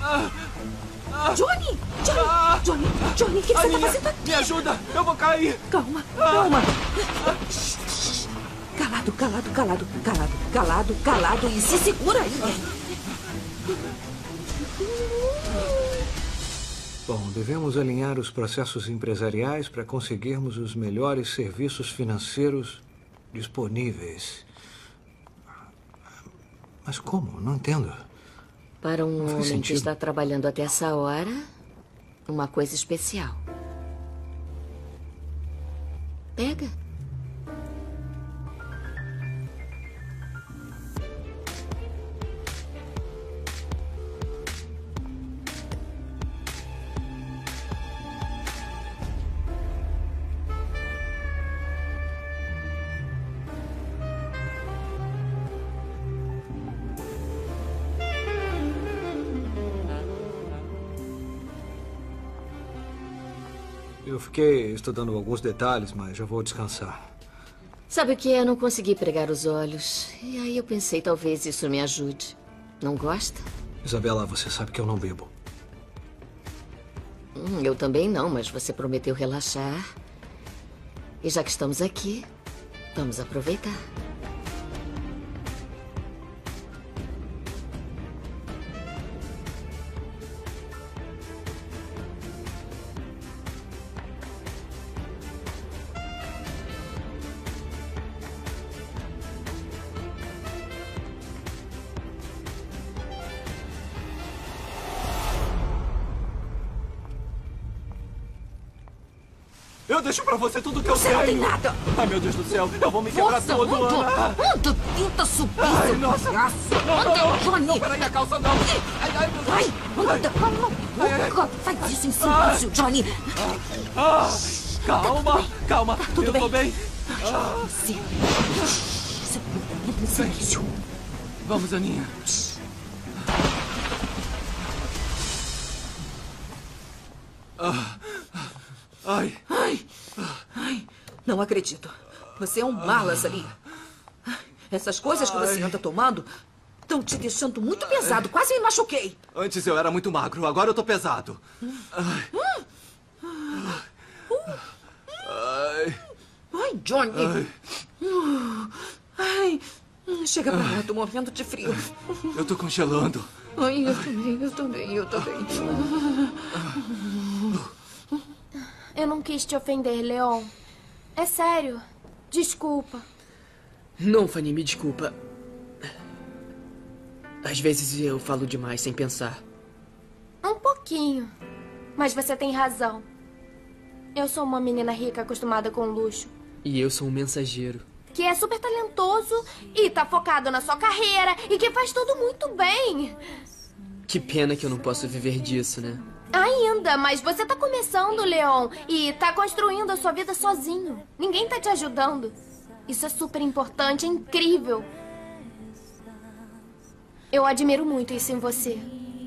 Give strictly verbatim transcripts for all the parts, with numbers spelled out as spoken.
Johnny! Johnny! Johnny! Johnny, o que, que você está fazendo aqui? Me ajuda! Eu vou cair! Calma, calma! Calado, calado, calado, calado, calado, calado e se segura aí! Bom, devemos alinhar os processos empresariais para conseguirmos os melhores serviços financeiros disponíveis. Mas como? Não entendo. Para um Não faz homem que sentido. está trabalhando até essa hora, uma coisa especial. Pega. Eu fiquei estudando alguns detalhes, mas já vou descansar. Sabe o que é? Não consegui pregar os olhos. E aí eu pensei, talvez isso me ajude. Não gosta? Isabela, você sabe que eu não bebo. Hum, eu também não, mas você prometeu relaxar. E já que estamos aqui, vamos aproveitar. Eu deixo pra você tudo que eu Você tenho. não tem nada! Ai, meu Deus do céu. Eu vou me quebrar Força, todo, anda, Ana. anda, tenta subir, Ai, seu nossa. palhaço! Não, Anda, não, não. Johnny! Não, peraí, a calça não. Ai, ai, meu Deus. Vai, anda, calma, Ai, ai. boca! Faz isso em silêncio, Johnny! Ah, calma, calma. tudo eu bem. tô bem. Você... Você entra em silêncio. Vamos, Aninha. Ah, ai. Ai, ai, não acredito. Você é um malas ali. Essas coisas que você Ai. anda tomando estão te deixando muito pesado. Quase me machuquei. Antes eu era muito magro, agora eu tô pesado. Ai. Ai. Ai, Johnny. Ai, chega pra lá, tô morrendo de frio. Eu tô congelando. Ai, eu também, eu também, eu também. Eu não quis te ofender, Leon. É sério. Desculpa. Não, Fanny, me desculpa. Às vezes eu falo demais sem pensar. Um pouquinho. Mas você tem razão. Eu sou uma menina rica acostumada com luxo. E eu sou um mensageiro. Que é super talentoso e tá focado na sua carreira e que faz tudo muito bem. Que pena que eu não posso viver disso, né? Ainda, mas você tá começando, Leon, e tá construindo a sua vida sozinho. Ninguém tá te ajudando. Isso é super importante, é incrível. Eu admiro muito isso em você.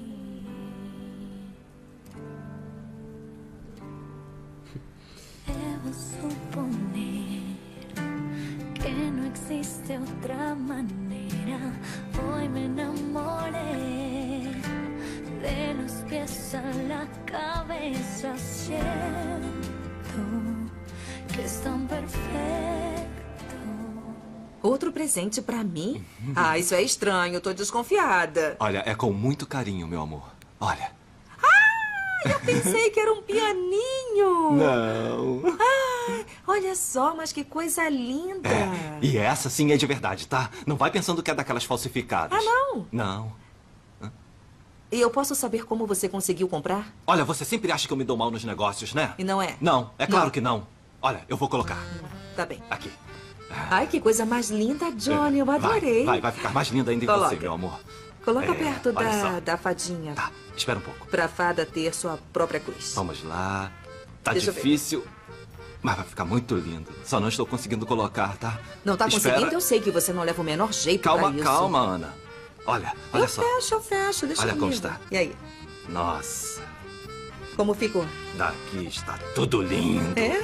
Debo suponer que no existe otra manera. Hoy me enamoré de los pies a la cabeza. Siento que es tan perfecto. Outro presente pra mim? Ah, isso é estranho, tô desconfiada. Olha, é com muito carinho, meu amor. Olha. Ah, eu pensei que era um pianinho. Não. Ai, olha só, mas que coisa linda. É, e essa sim é de verdade, tá? Não vai pensando que é daquelas falsificadas. Ah, não? Não. E eu posso saber como você conseguiu comprar? Olha, você sempre acha que eu me dou mal nos negócios, né? E não é? Não, é claro Não. que não. Olha, eu vou colocar. Tá bem. Aqui. Ai, que coisa mais linda, Johnny. Eu adorei. Vai, vai, vai ficar mais linda ainda em Coloca. você, meu amor. Coloca É, perto olha da, só. da fadinha. Tá, espera um pouco. Pra fada ter sua própria cruz. Vamos lá. Tá Deixa eu ver. difícil, mas vai ficar muito lindo. Só não estou conseguindo colocar, tá? Não tá Espera. conseguindo? Eu sei que você não leva o menor jeito Calma, pra isso. calma, Ana. Olha, olha eu só. fecho, eu fecho. Deixa Olha como comigo. está. E aí? Nossa, Como ficou? daqui está tudo lindo. É?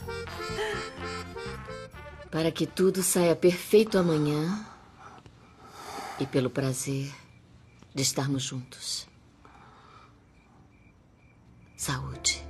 Para que tudo saia perfeito amanhã e pelo prazer de estarmos juntos. Saúde.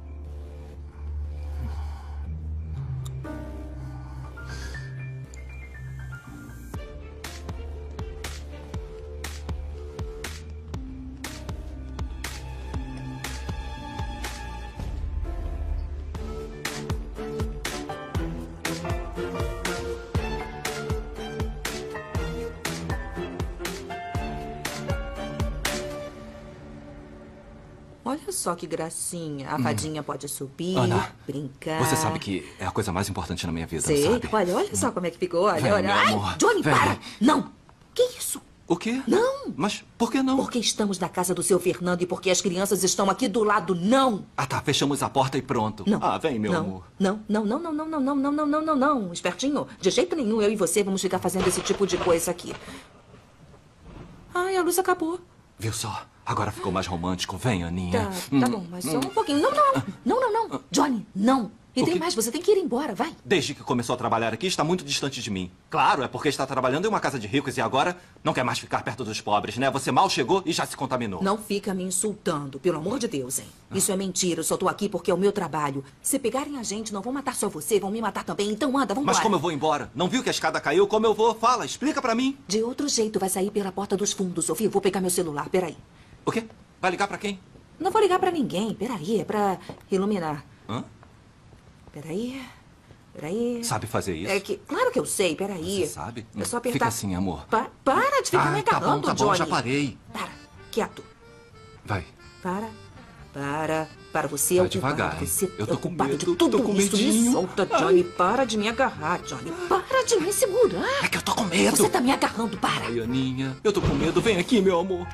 Olha só que gracinha. A fadinha pode subir, Ana, brincar. Você sabe que é a coisa mais importante na minha vida, Sei. sabe? Olha, olha só como é que ficou. Olha, Vem, olha. meu Ai, amor. Johnny, Vem. para! Não! Que isso? O quê? Não! Mas por que não? Porque estamos na casa do seu Fernando e porque as crianças estão aqui do lado. Não! Ah, tá. Fechamos a porta e pronto. Não. Ah, vem, meu não, amor. Não, não, não, não, não, não, não, não, não, não, não, não. Espertinho. De jeito nenhum, eu e você vamos ficar fazendo esse tipo de coisa aqui. Ai, a luz acabou. Viu só? Agora ficou mais romântico. Vem, Aninha. Tá, Hum, tá bom, mas só um pouquinho. Não, não, não, não, não. Johnny, não. E O tem quê? mais, você tem que ir embora, vai. Desde que começou a trabalhar aqui, está muito distante de mim. Claro, é porque está trabalhando em uma casa de ricos e agora não quer mais ficar perto dos pobres, né? Você mal chegou e já se contaminou. Não fica me insultando, pelo amor de Deus, hein? Isso é mentira, eu só tô aqui porque é o meu trabalho. Se pegarem a gente, não vão matar só você, vão me matar também. Então anda, vamos Mas embora. como eu vou embora? Não viu que a escada caiu? Como eu vou? Fala, explica pra mim. De outro jeito, vai sair pela porta dos fundos, Sofia. Vou pegar meu celular, peraí. O quê? Vai ligar pra quem? Não vou ligar pra ninguém, peraí, é pra iluminar. Hã? Peraí, peraí. Sabe fazer isso? É que, claro que eu sei, peraí. Você sabe? É só apertar. Fica assim, amor. Pa- para de ficar me Ah, tá agarrando, bom, tá bom, Johnny. já parei. Para, quieto. Vai. Para, para, para você é Vai o culpado. devagar, hein? Você Eu é tô o com culpado medo, de tudo tô com isso. Me medinho. solta, Johnny. Para de me agarrar, Johnny. Para de me segurar. É que eu tô com medo. Você tá me agarrando, para. Ai, Aninha, eu tô com medo. Vem aqui, meu amor.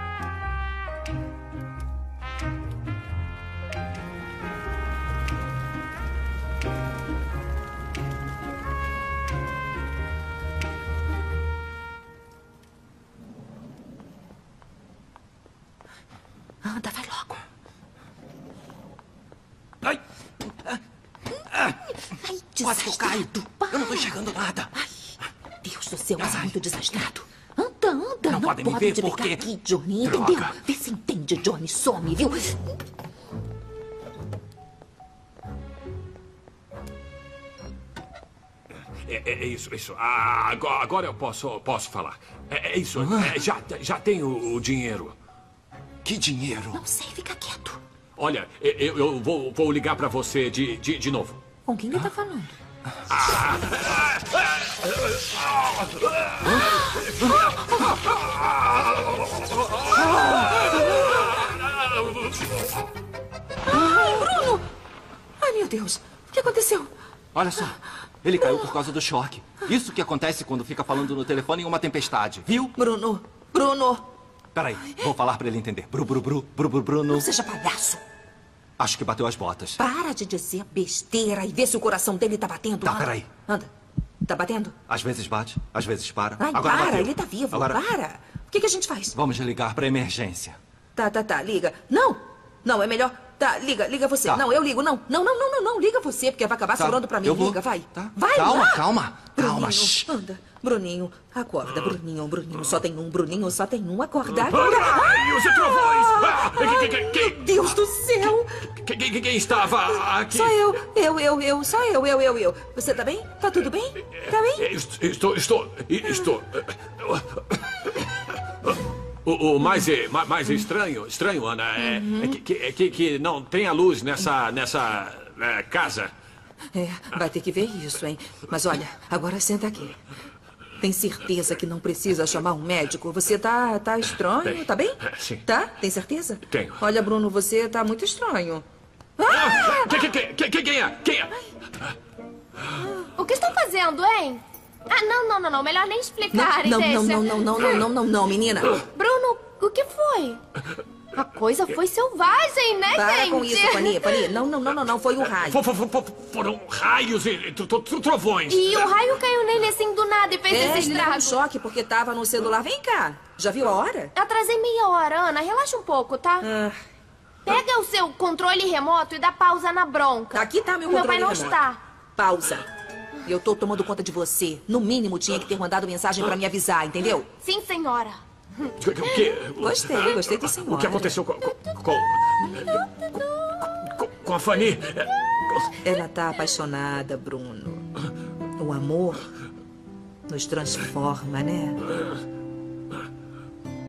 Anda, vai logo. Ai, Ai, quase que eu caio. desastrado. Eu não tô Para. enxergando nada. Ai, Deus do céu, você é muito desastrado. Anda, anda. Não Não, podem me pode ver te porque- pegar aqui, Johnny. Droga. Entendeu? Vê se entende, Johnny. Some, viu? É, é isso, isso. Ah, agora, agora eu posso, posso falar. É, é isso, é, já, já tenho o dinheiro. Que dinheiro? Não sei, fica quieto. Olha, eu, eu vou, vou ligar pra você de, de, de novo. Com quem ele tá falando? Ai, Bruno! Ai, meu Deus. O que aconteceu? Olha só. Ele caiu por causa do choque. Isso que acontece quando fica falando no telefone em uma tempestade, viu? Bruno, Bruno, Peraí, vou falar pra ele entender. Bru, bru, bru, bru, bru, Bruno. não seja palhaço. Acho que bateu as botas. Para de dizer besteira e vê se o coração dele tá batendo. Tá, Anda. peraí. Anda. Tá batendo? Às vezes bate, às vezes para. Ai, Agora para, bateu. ele tá vivo. Agora Para. O que, que a gente faz? vamos ligar pra emergência. Tá, tá, tá, liga. Não! Não, é melhor. Tá, liga, liga você. Tá. Não, eu ligo. Não, não, não, não, não, não. Liga você, porque vai acabar Tá, sobrando pra mim. eu vou. Liga, vai. Tá. Vai Calma, lá. calma, calma. Bruninho, Shh. anda. Bruninho, acorda. Bruninho, Bruninho. Só tem um, Bruninho, só tem um. Acorda, acorda. Raios e trovões! Ah, quem, quem, quem, Meu Deus do céu. quem, quem, quem estava aqui? Só eu, eu, eu, eu. Só eu, eu, eu, eu. Você tá bem? Tá tudo bem? Tá bem? Estou, estou, estou. O, o mais, é- ma- mais estranho, estranho, Ana, é, é que, que, é que, que não tem a luz nessa, nessa é, casa. É, vai ter que ver isso, hein? Mas olha, agora senta aqui. Tem certeza que não precisa chamar um médico? Você tá, tá estranho, Tem. tá bem? É, sim. Tá? Tem certeza? Tenho. Olha, Bruno, você tá muito estranho. Ah, quem, quem, quem, quem, quem é? Quem é? O que estão fazendo, hein? Ah, não, não, não, não. Melhor nem Não, explicar, não, deixa. não, não, não, não, não, não, não, não, menina. Bruno, o que foi? A coisa foi selvagem, né, Para gente? com isso, Pani, Pani. Não, não, não, não, não, foi um raio. Fo- fo- fo- fo- Foram raios e tro- tro- trovões. E o raio caiu nele assim do nada e fez É, esse ele levou um estrago. choque porque tava no celular. Vem cá. Já viu a hora? Atrasei meia hora, Ana. Relaxa um pouco, tá? Ah, Pega o seu controle remoto e dá pausa na bronca. aqui tá meu O meu controle pai não remoto. está. Pausa. Eu tô tomando conta de você. No mínimo, tinha que ter mandado mensagem pra me avisar, entendeu? Sim, senhora. O que, Gostei, gostei do senhor. o que aconteceu com... com- com- com a Fanny. Ela tá apaixonada, Bruno. O amor nos transforma, né?